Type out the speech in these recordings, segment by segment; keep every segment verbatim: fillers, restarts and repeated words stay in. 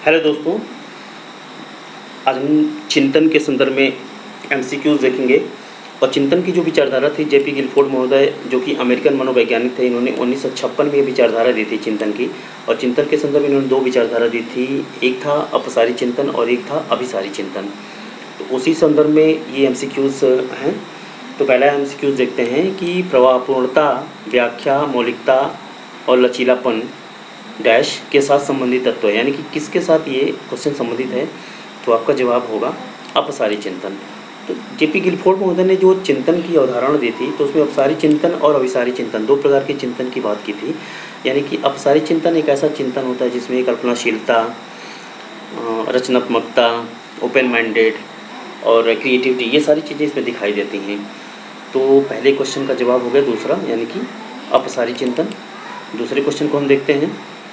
Hello दोस्तों, आज हम चिंतन के संदर्भ में एमसीक्यूज देखेंगे। और चिंतन की जो विचारधारा थी, जेपी गिलफोर्ड महोदय जो कि अमेरिकन मनोवैज्ञानिक थे, इन्होंने उन्नीस सौ छप्पन में विचारधारा दी थी चिंतन की। और चिंतन के संदर्भ में इन्होंने दो विचारधारा दी थी, एक था अपसारी चिंतन और एक था अभिसारी चिंतन। तो उसी संदर्भ में ये एमसीक्यूज हैं। तो पहला एमसीक्यूज देखते हैं कि प्रवाहपूर्णता, व्याख्या, मौलिकता और लचीलापन डैश के साथ संबंधित तत्व है, यानी कि किसके साथ ये क्वेश्चन संबंधित है। तो आपका जवाब होगा अपसारी चिंतन। तो जेपी गिलफोर्ड महोदय ने जो चिंतन की अवधारणा दी थी, तो उसमें अपसारी चिंतन और अभिसारी चिंतन दो प्रकार के चिंतन की बात की थी। यानी कि अपसारी चिंतन एक ऐसा चिंतन होता है जिसमें कल्पनाशीलता, रचनात्मकता, ओपन माइंडेड और क्रिएटिविटी, ये सारी चीज़ें इसमें दिखाई देती हैं। तो पहले क्वेश्चन का जवाब हो गया दूसरा, यानी कि अपसारी चिंतन। दूसरे क्वेश्चन को हम देखते हैं।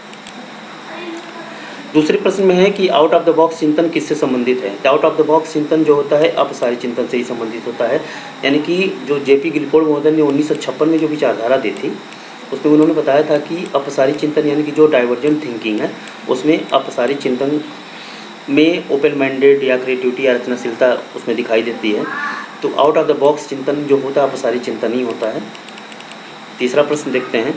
दूसरे प्रश्न में है कि आउट ऑफ द बॉक्स चिंतन किससे संबंधित है। आउट ऑफ द बॉक्स चिंतन जो होता है अपसारी चिंतन से ही संबंधित होता है। यानी कि जो जेपी गिलफोर्ड महोदय ने उन्नीस सौ छप्पन में जो विचारधारा दी थी, उसमें उन्होंने बताया था कि अपसारी चिंतन यानी कि जो डाइवर्जेंट थिंकिंग है, उसमें अपसारी चिंतन में ओपन माइंडेड या क्रिएटिविटी या रचनाशीलता उसमें दिखाई देती है। तो आउट ऑफ द बॉक्स चिंतन जो होता है अपसारी चिंतन ही होता है। तीसरा प्रश्न देखते हैं।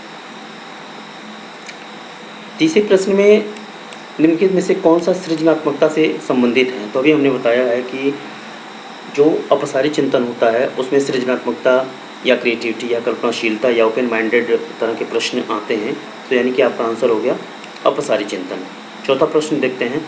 तीसरे प्रश्न में निम्नलिखित में से कौन सा सृजनात्मकता से संबंधित है। तो अभी हमने बताया है कि जो अपसारी चिंतन होता है उसमें सृजनात्मकता या क्रिएटिविटी या कल्पनाशीलता या ओपन माइंडेड तरह के प्रश्न आते हैं। तो यानी कि आपका आंसर हो गया अपसारी चिंतन। चौथा प्रश्न देखते हैं।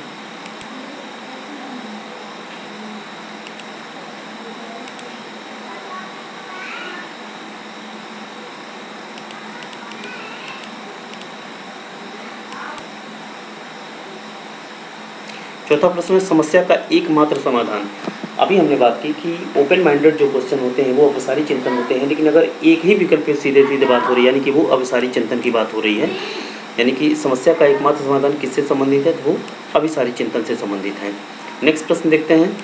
चौथा प्रश्न है समस्या का एकमात्र समाधान। अभी हमने बात की कि ओपन माइंडेड जो क्वेश्चन होते हैं वो अपसारी चिंतन होते हैं, लेकिन अगर एक ही विकल्प पे सीधे सीधे बात हो रही है, यानी कि वो अभिसारी चिंतन की बात हो रही है। यानी कि समस्या का एकमात्र समाधान किससे संबंधित है, तो वो अभिसारी चिंतन से संबंधित है। नेक्स्ट प्रश्न देखते हैं।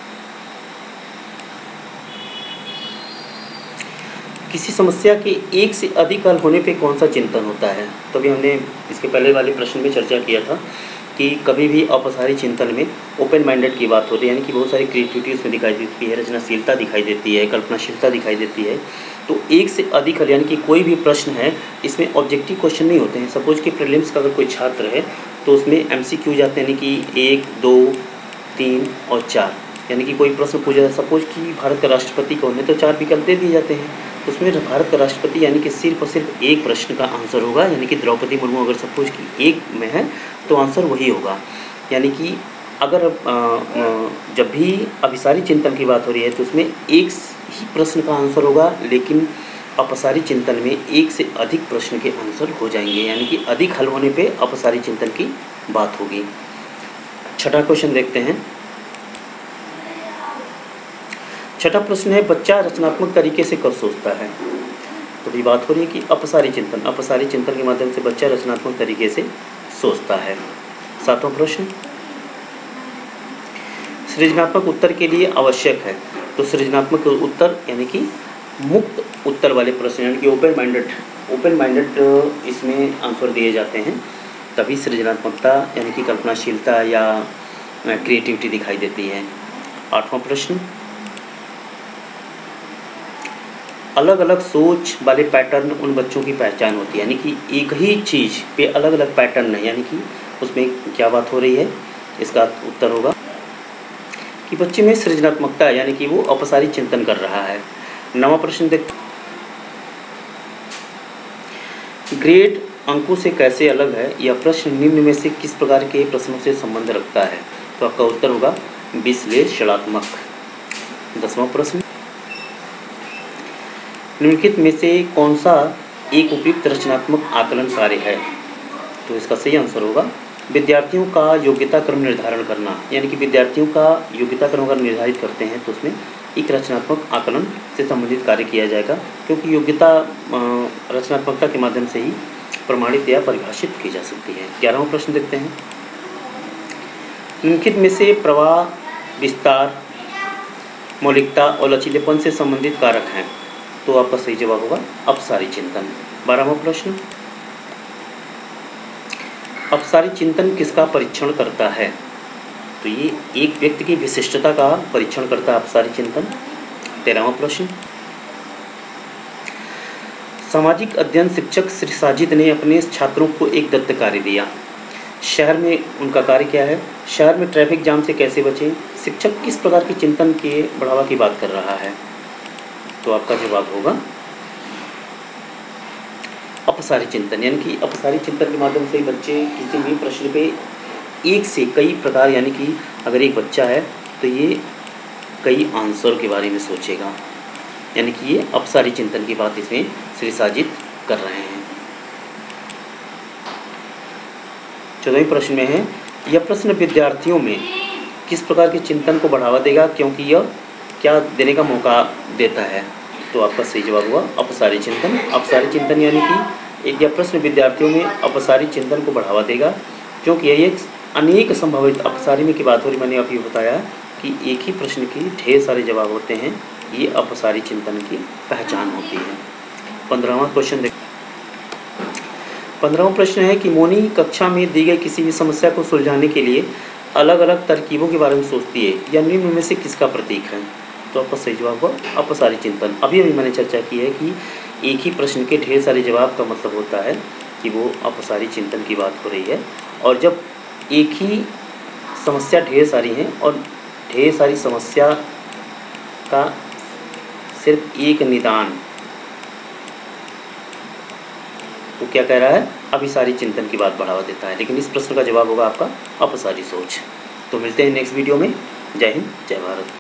किसी समस्या के एक से अधिक हल होने पे कौन सा चिंतन होता है। तो अभी हमने इसके पहले वाले प्रश्न में चर्चा किया था कि कभी भी अपसारी चिंतन में ओपन माइंडेड की बात होती है, यानी कि बहुत सारी क्रिएटिविटी उसमें दिखाई देती है, रचनाशीलता दिखाई देती है, कल्पनाशीलता दिखाई देती है। तो एक से अधिक हल, यानी कि कोई भी प्रश्न है इसमें ऑब्जेक्टिव क्वेश्चन नहीं होते हैं। सपोज कि प्रीलिम्स का अगर कोई छात्र है तो उसमें एमसीक्यू जाते हैं, यानी कि एक, दो, तीन और चार, यानी कि कोई प्रश्न पूछा जाए, सपोज कि भारत का राष्ट्रपति कौन है, तो चार विकल्प दे दिए जाते हैं। उसमें भारत का राष्ट्रपति यानी कि सिर्फ और सिर्फ एक प्रश्न का आंसर होगा, यानी कि द्रौपदी मुर्मू अगर सपोज कि एक में है तो आंसर वही होगा। यानी कि अगर जब भी अभिसारी चिंतन की बात हो रही है तो उसमें एक ही प्रश्न का आंसर होगा, लेकिन अपसारी चिंतन में एक से अधिक प्रश्न के आंसर हो जाएंगे, यानी कि अधिक हल होने पे अपसारी चिंतन की बात होगी। छठा क्वेश्चन देखते हैं। छठा प्रश्न है बच्चा रचनात्मक तरीके से कब सोचता है। तो भी बात हो रही है कि अपसारी चिंतन अपसारी चिंतन के माध्यम से बच्चा रचनात्मक तरीके से सोचता है। सातवां प्रश्न सृजनात्मक उत्तर के लिए आवश्यक है। तो सृजनात्मक उत्तर यानी कि मुक्त उत्तर वाले प्रश्न, यानी कि ओपन माइंडेड ओपन माइंडेड इसमें आंसर दिए जाते हैं, तभी सृजनात्मकता यानी कि कल्पनाशीलता या क्रिएटिविटी दिखाई देती है। आठवां प्रश्न अलग अलग सोच वाले पैटर्न उन बच्चों की पहचान होती है, यानी कि एक ही चीज़ पे अलग अलग पैटर्न है, यानी कि उसमें क्या बात हो रही है। इसका उत्तर होगा कि बच्चे में सृजनात्मकता है, यानी कि वो अपसारी चिंतन कर रहा है। नवा प्रश्न देखते। ग्रेड अंकों से कैसे अलग है, यह प्रश्न निम्न में से किस प्रकार के प्रश्नों से संबंध रखता है। तो आपका उत्तर होगा विश्लेषणात्मक। दसवां प्रश्न निम्नलिखित में से कौन सा एक उपयुक्त रचनात्मक आकलन कार्य है। तो इसका सही आंसर होगा विद्यार्थियों का योग्यता क्रम निर्धारण करना, यानी कि विद्यार्थियों का योग्यता क्रम अगर निर्धारित करते हैं तो उसमें एक रचनात्मक आकलन से संबंधित कार्य किया जाएगा, क्योंकि योग्यता रचनात्मकता के माध्यम से ही प्रमाणित या परिभाषित की जा सकती है। ग्यारहवां प्रश्न देखते हैं। निम्नलिखित में से प्रवाह, विस्तार, मौलिकता और लचीलेपन से संबंधित कारक हैं। तो आपका सही जवाब होगा अपसारी चिंतन। बारहवां प्रश्न अपसारी चिंतन किसका परीक्षण करता है? तो ये एक व्यक्ति की विशिष्टता का परीक्षण करता है अपसारी चिंतन। तेरहवां प्रश्न, सामाजिक अध्ययन शिक्षक श्री साजिद ने अपने छात्रों को एक दत्त कार्य दिया। शहर में उनका कार्य क्या है? शहर में ट्रैफिक जाम से कैसे बचें? शिक्षक किस प्रकार की चिंतन के बढ़ावा की बात कर रहा है? तो आपका जवाब होगा अपसारी चिंतन, यानी कि अपसारी चिंतन के माध्यम से बच्चे किसी भी प्रश्न पे एक से कई प्रकार, यानी कि अगर एक बच्चा है तो ये कई आंसर के बारे में सोचेगा, यानी कि ये अपसारी चिंतन की बात इसमें श्री साजिद कर रहे हैं। चौदहवें प्रश्न में है, यह प्रश्न विद्यार्थियों में किस प्रकार के चिंतन को बढ़ावा देगा क्योंकि यह क्या देने का मौका देता है? तो आपका सही जवाब हुआ अपसारी चिंतन। अपसारी चिंतन यानी कि एक यह प्रश्न विद्यार्थियों में अपसारी चिंतन को बढ़ावा देगा क्योंकि यह एक अनेक संभावित अपसारी में की बात हो रही, मैंने अभी बताया कि एक ही प्रश्न की ढेर सारे जवाब होते हैं, ये अपसारी चिंतन की पहचान होती है। पंद्रहवां क्वेश्चन देख पंद्रहवां प्रश्न है कि मोनी कक्षा में दी गई किसी भी समस्या को सुलझाने के लिए अलग अलग तरकीबों के बारे में सोचती है, यह निम्न में से किसका प्रतीक है? तो आपका सही जवाब हुआ अपसारी चिंतन। अभी अभी मैंने चर्चा की है कि एक ही प्रश्न के ढेर सारे जवाब का मतलब होता है कि वो अपसारी चिंतन की बात हो रही है, और जब एक ही समस्या ढेर सारी हैं और ढेर सारी समस्या का सिर्फ एक निदान, वो क्या कह रहा है? अभिसारी चिंतन की बात बढ़ावा देता है, लेकिन इस प्रश्न का जवाब होगा आपका अपसारी सोच। तो मिलते हैं नेक्स्ट वीडियो में। जय हिंद, जय भारत।